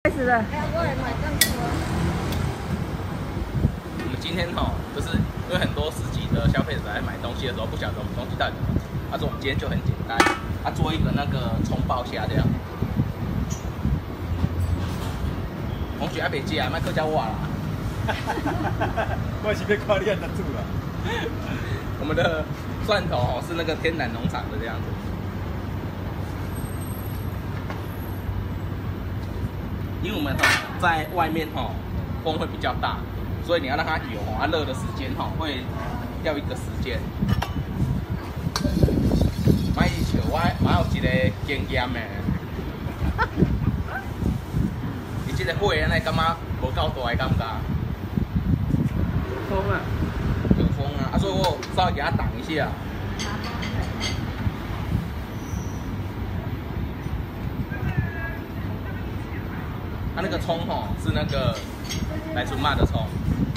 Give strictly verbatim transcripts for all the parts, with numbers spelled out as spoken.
开始了。 我们今天哈、哦，就是因为很多实际的消费者来买东西的时候，不晓得我们东西到底怎么煮。他说我们今天就很简单，他、啊、做一个那个葱爆虾这样。同学还没接啊，麦克叫我啦。 我是被夸你按得住了。 我们的蒜头哦是那个天然农场的这样子。因为我们哈、哦、在外面哈、哦、风会比较大，所以你要让它油哦，它热的时间哈、哦、会要一个时间。买笑我我有一个经验的，你这个火安尼感觉无够大的感觉。 有风啊！ 有风啊！啊，所以我稍微给它挡一下。它、啊、那个葱吼是那个来春骂的葱。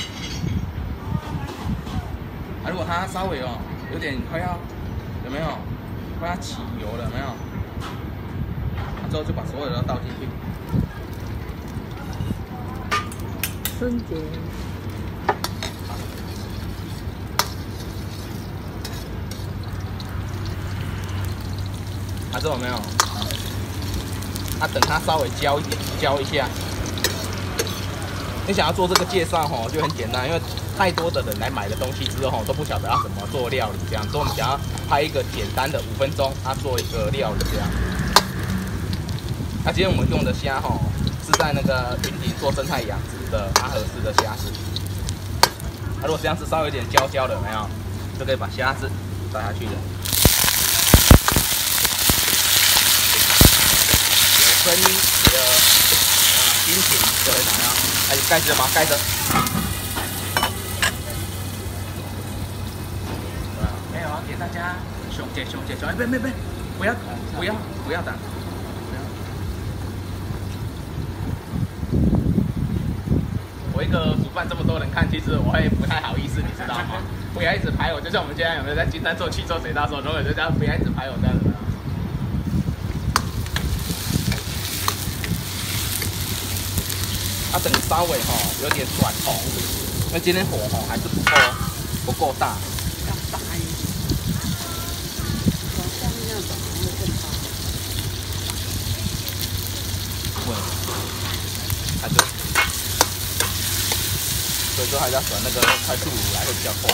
啊，如果它稍微哦有点快要有没有快要起油了有没有？啊、之后就把所有的都倒进去。 春节。 啊，这有没有？啊，等它稍微焦一点，焦一下。你想要做这个介绍吼，就很简单，因为太多的人来买了东西之后都不晓得要怎么做料理，这样，所以我们想要拍一个简单的五分钟，啊，做一个料理这样。那、啊、今天我们用的虾吼是在那个云林做生态养殖的阿和式的虾子。啊，如果这样子稍微有点焦焦的，有没有？就可以把虾子倒下去了。声音，你的啊心情就会怎么样？哎，盖着吗？盖着。没有啊，给大家熊姐熊姐熊，哎，别别别，不要不要不要打。我一个煮饭这么多人看，其实我会不太好意思，你知道吗？不要一直排我，就像我们今天有没有在金山做汽车水大的时候，永远就这样，不要一直排我这样子。它、啊、等稍微哈、哦、有点转红，因为今天火哈、哦、还是不够不够大。 要大一点，往下面那种会更大。 对，它就，所以说还是要转那个快速炉来会比较快。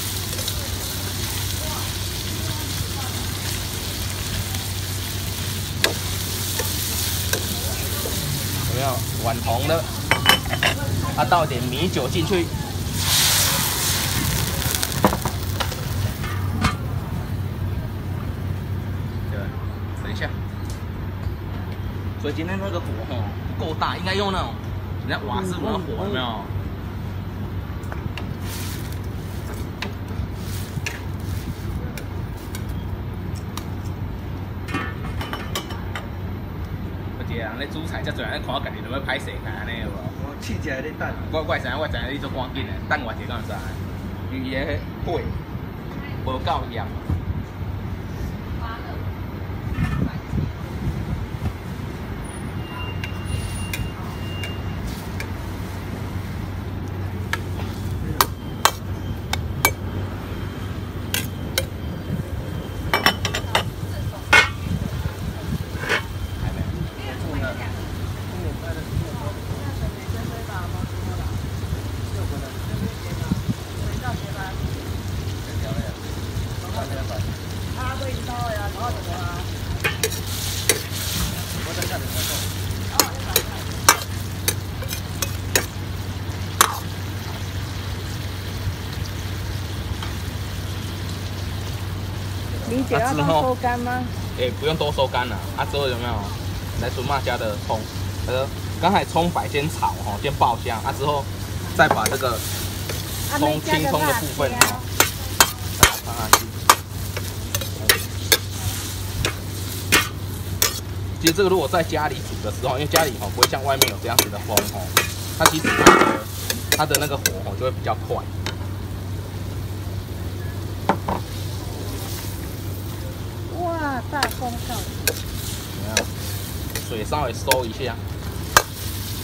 有没有晚红的？它、啊、倒一点米酒进去，对，等一下。所以今天那个火吼不够大，应该用那种人家瓦斯炉的火，有没有？而且人咧煮菜遮侪人咧看我家己都要歹势开安尼有无？ 我试一下你等。 我我知影，我知影你做赶紧的，等我一下敢会知？因为伊个火无够严。 米酒要刚收干吗？ 哎、欸，不用多收干了。啊，之后有没有来春妈家的葱？呃，刚才葱白先炒哈，先爆香，啊之后再把这个葱青葱的部分哈，把它放下去。其实这个如果在家里煮的时候，因为家里哈不会像外面有这样子的风哈，它其实它的它的那个火哈就会比较快。 大功效。 怎么样？水稍微收一下。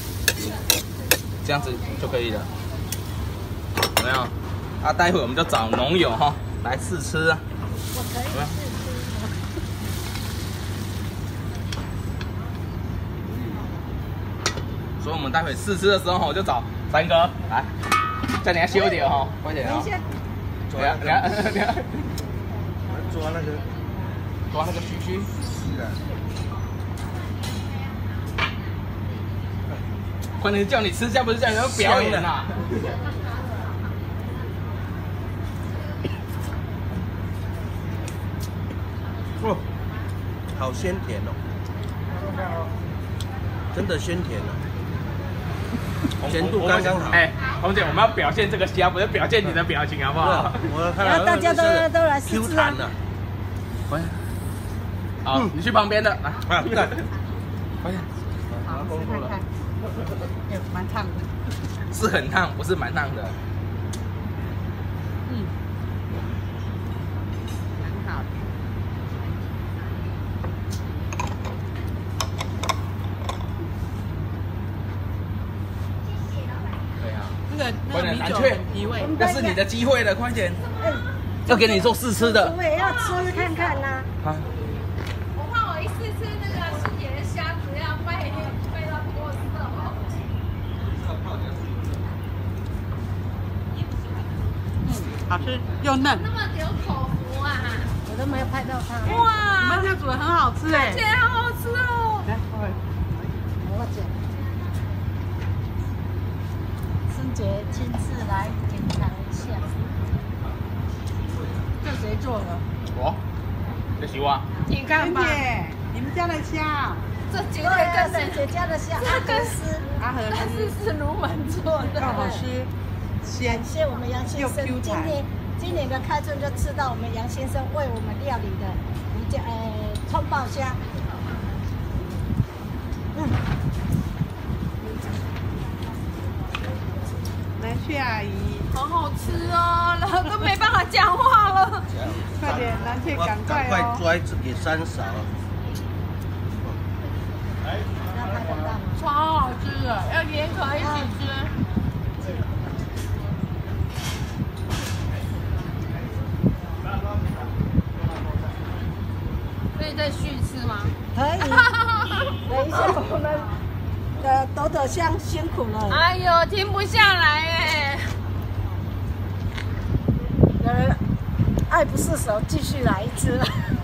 这样子就可以了，有没有？啊，待会我们就找农友哈来试吃啊。 我可以试吃。 所以我们待会试吃的时候哈，我就找三哥来，叫你来修点哈，快点啊！ 抓等下等下等下， 抓那个， 抓那个须须。 是的。 关键叫你吃，家不是叫你要表演呐。 哦，好鲜甜哦，真的鲜甜哦，甜度刚刚好。 哎，红姐，我们要表现这个虾，不是表现你的表情，好不好？ 我看然后大家都都来试 Q 试啊弹。的。 快点！好，你去旁边的来， 啊，干！ 快点！ 好，试看看。有蛮烫的。 是很烫，不是蛮烫的。 嗯，很好。 对啊， 那个那个米酒提味， 那是你的机会了，快点！要给你做试吃的。 我也要吃看看呐。 啊， 我怕我一试吃那个师姐的虾子要被被到过色哦。 好吃又嫩。 那么有口福啊！ 我都没有拍到它。 哇， 你们这煮的很好吃哎， 姐好好吃哦！ 来， 我讲，孙姐亲自来品尝一下。这谁做的？ 我，这是我。 你看吧， 姐，你们家的虾， 这绝对啊， 对跟孙姐家的虾，阿这跟根斯。 阿和这是是是卢门做的， 又好吃，鲜感谢我们杨先又生 Q 今弹。 天今年的开春就吃到我们杨先生为我们料理的鱼叫呃葱爆虾。嗯， 南雀阿姨， 好好吃哦，然后都没办法讲话了。 快点，南雀我赶快快哦！ 抓给三勺。 要拍得到吗？ 超好吃的，要连壳一起吃。可以再续吃吗？ 可以。等一下我们的朵朵香辛苦了。 哎呦，停不下来哎！ 有人爱不释手，继续来一支。